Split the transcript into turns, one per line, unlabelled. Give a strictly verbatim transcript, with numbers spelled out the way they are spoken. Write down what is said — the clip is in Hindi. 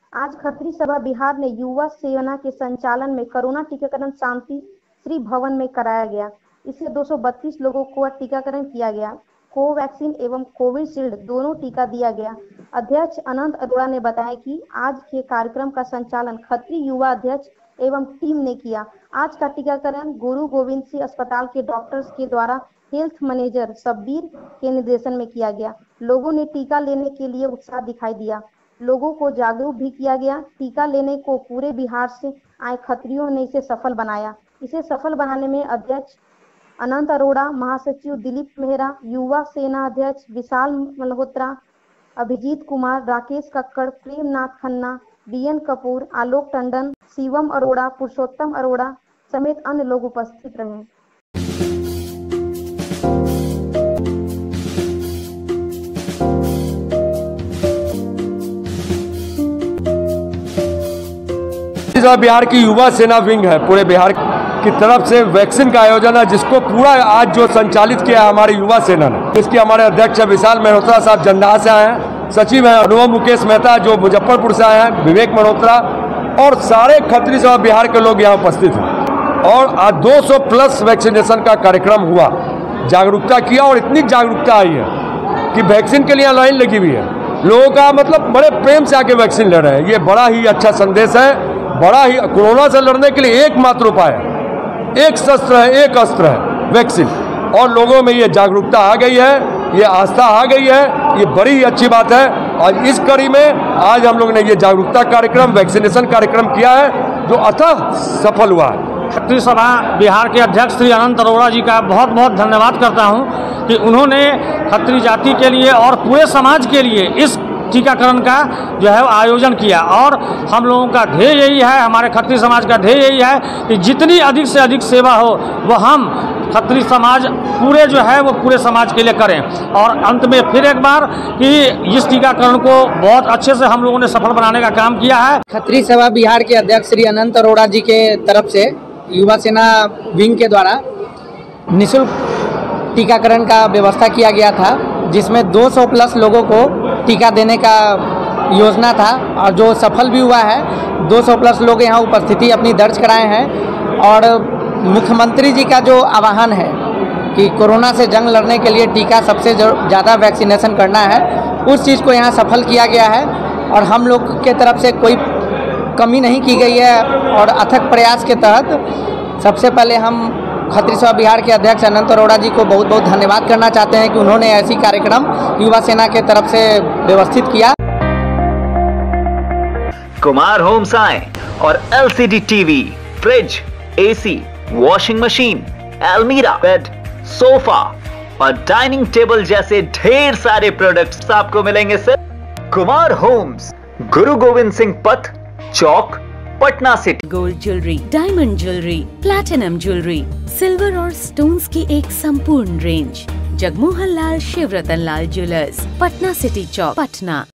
आज खत्री सभा बिहार ने युवा सेना के संचालन में कोरोना टीकाकरण शांति श्री भवन में कराया गया। इससे दो सौ बत्तीस लोगों को टीकाकरण किया गया। कोवैक्सीन एवं कोविशील्ड दोनों टीका दिया गया। अध्यक्ष अनंत अरोड़ा ने बताया कि आज के कार्यक्रम का संचालन खत्री युवा अध्यक्ष एवं टीम ने किया। आज का टीकाकरण गुरु गोविंद सिंह अस्पताल के डॉक्टर्स के द्वारा हेल्थ मैनेजर शब्बीर के निर्देशन में किया गया। लोगों ने टीका लेने के लिए उत्साह दिखाई दिया। लोगों को जागरूक भी किया गया। टीका लेने को पूरे बिहार से आए खत्रियों ने इसे सफल बनाया। इसे सफल बनाने में अध्यक्ष अनंत अरोड़ा, महासचिव दिलीप मेहरा, युवा सेना अध्यक्ष विशाल मल्होत्रा, अभिजीत कुमार, राकेश कक्कड़, प्रेमनाथ खन्ना, बीएन कपूर, आलोक टंडन, शिवम अरोड़ा, पुरुषोत्तम अरोड़ा समेत अन्य लोग उपस्थित रहे।
बिहार की युवा सेना विंग है, पूरे बिहार की तरफ से वैक्सीन का आयोजन है, जिसको पूरा आज जो संचालित किया है हमारी युवा सेना ने। इसके हमारे अध्यक्ष विशाल मल्होत्रा साहब जंदाहा से आए हैं, सचिव हैं अनुभव मुकेश मेहता जो मुजफ्फरपुर से आए हैं, विवेक मल्होत्रा और सारे खत्री सभा बिहार के लोग यहाँ उपस्थित हैं। और आज दो सौ प्लस वैक्सीनेशन का कार्यक्रम हुआ, जागरूकता किया और इतनी जागरूकता आई है कि वैक्सीन के लिए लाइन लगी हुई है। लोगों का मतलब बड़े प्रेम से आके वैक्सीन ले रहे हैं। ये बड़ा ही अच्छा संदेश है। बड़ा ही कोरोना से लड़ने के लिए एकमात्र उपाय है, एक शस्त्र है, एक अस्त्र है वैक्सीन। और लोगों में ये जागरूकता आ गई है, ये आस्था आ गई है, ये बड़ी ही अच्छी बात है। और इस कड़ी में आज हम लोग ने ये जागरूकता कार्यक्रम, वैक्सीनेशन कार्यक्रम किया है जो अथक सफल हुआ है।
खत्री सभा बिहार के अध्यक्ष श्री अनंत अरोड़ा जी का बहुत बहुत धन्यवाद करता हूं कि उन्होंने खत्री जाति के लिए और पूरे समाज के लिए इस टीकाकरण का जो है आयोजन किया। और हम लोगों का ध्येय यही है, हमारे खत्री समाज का ध्येय यही है कि जितनी अधिक से अधिक सेवा हो वो हम खत्री समाज पूरे जो है वो पूरे समाज के लिए करें। और अंत में फिर एक बार कि इस टीकाकरण को बहुत अच्छे से हम लोगों ने सफल बनाने का काम किया है।
खत्री सभा बिहार के अध्यक्ष श्री अनंत अरोड़ा जी के तरफ से युवा सेना विंग के द्वारा निःशुल्क टीकाकरण का व्यवस्था किया गया था, जिसमें दो सौ प्लस लोगों को टीका देने का योजना था और जो सफल भी हुआ है। दो सौ प्लस लोग यहाँ उपस्थिति अपनी दर्ज कराए हैं। और मुख्यमंत्री जी का जो आह्वान है कि कोरोना से जंग लड़ने के लिए टीका सबसे ज़्यादा वैक्सीनेशन करना है, उस चीज़ को यहाँ सफल किया गया है। और हम लोग के तरफ से कोई कमी नहीं की गई है। और अथक प्रयास के तहत सबसे पहले हम खत्री सभा बिहार के अध्यक्ष अनंत अरोड़ा जी को बहुत बहुत धन्यवाद करना चाहते हैं कि उन्होंने ऐसी कार्यक्रम युवा सेना के तरफ से व्यवस्थित किया।
कुमार होम्स आए और LCD TV, fridge, AC, washing machine, अलमीरा, बेड, सोफा और डाइनिंग टेबल जैसे ढेर सारे प्रोडक्ट्स आपको मिलेंगे सिर्फ कुमार होम्स, गुरु Gobind Singh Path, Chowk, Patna City.
Gold jewellery, diamond jewellery, platinum jewellery, silver और स्टोन्स की एक संपूर्ण range. Jagmohan Lal Shivratan Lal jewellers, Patna City Chowk, Patna.